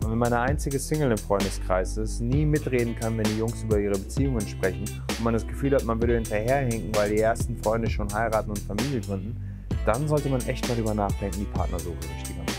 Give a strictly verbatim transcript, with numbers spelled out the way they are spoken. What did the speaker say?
wenn man der einzige Single im Freundeskreis ist, nie mitreden kann, wenn die Jungs über ihre Beziehungen sprechen und man das Gefühl hat, man würde hinterherhinken, weil die ersten Freunde schon heiraten und Familie gründen, dann sollte man echt mal drüber nachdenken, die Partnersuche richtiger